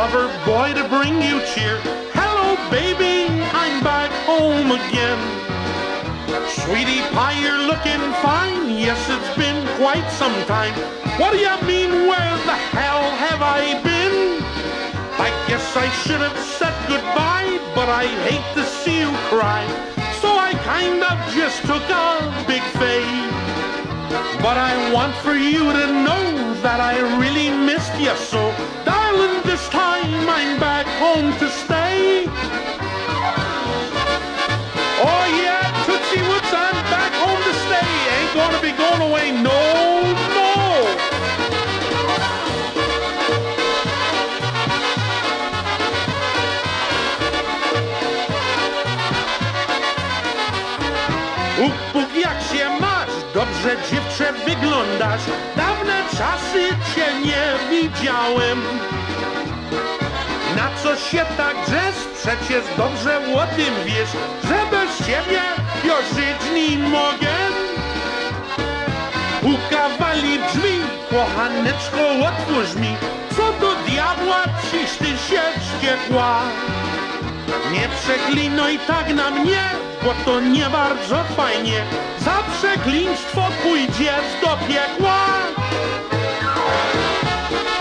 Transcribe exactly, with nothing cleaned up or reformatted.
lover boy to bring you cheer. Hello, baby, I'm back home again. Sweetie pie, you're looking fine. Yes, it's been quite some time. What do you mean, where the hell have I been? I guess I should have said goodbye, but I hate to see you cry. So I kind of just took a big fade. But I want for you to know that I really missed you so. Darling, this time I'm back home to stay. Oh yeah, Tootsie Woods, I'm back home to stay. Ain't gonna be going away, no, no. Puk, puk, jak się masz? Dobrze, dziewczę, wyglądasz. Dawne czasy cię nie widziałem. Na co się tak drzesz? Przecież dobrze o tym wiesz, że bez ciebie ja żyć nie mogę. Pukawali drzwi, kochaneczko, otwórz mi. Co do diabła ciś ty się wściekła? Nie przeklinuj tak na mnie, bo to nie bardzo fajnie. Za przekleństwo pójdziesz do piekła.